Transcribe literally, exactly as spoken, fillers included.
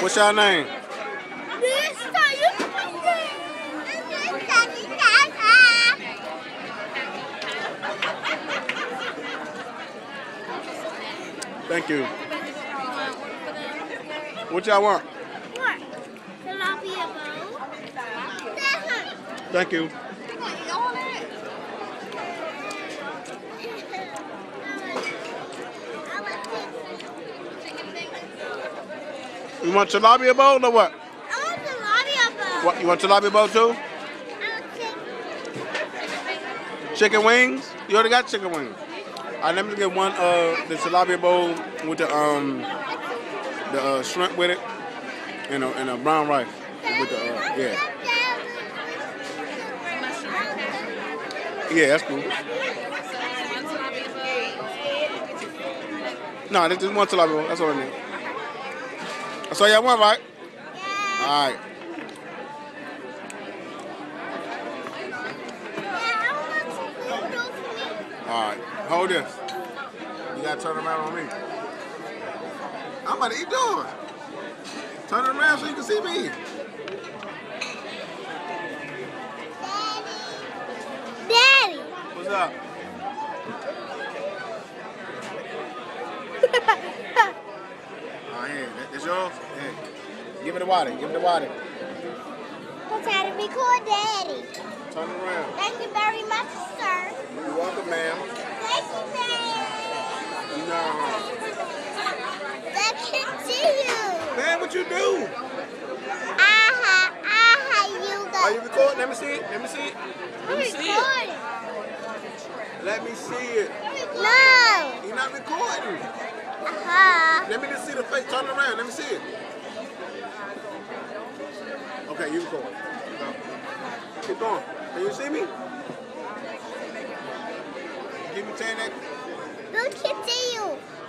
What's your name? Thank you. What y'all want? What? Tilapia bowl. Thank you. You want tilapia bowl or what? I want tilapia bowl. What? You want tilapia bowl too? I want chicken. Chicken wings? You already got chicken wings. All right, let me get one uh the tilapia bowl with the um the uh, shrimp with it and a, and a brown rice with the uh, yeah yeah that's cool. No, this is one tilapia bowl. That's all I need. That's all y'all want, right? Yeah. All right. All right, hold this. You gotta turn around on me. I'm about to eat doing. Turn it around so you can see me. Daddy. What's up? Oh, here, that, that's yours? Here. Give me the water, give me the water. I'm trying to record Daddy. Turn it around. Thank you very much, sir. You're welcome, ma'am. Thank you, man. You know, I can see you. man, what you do? Aha, aha, you go. Are you recording? Let me see it. Let me see it. Let me see it. Recording. Let me see it. No. You're not recording. Uh-huh. Let me just see the face. Turn it around. Let me see it. Okay, you record. Go. Keep going. Can you see me? Keep me saying that. Look at you.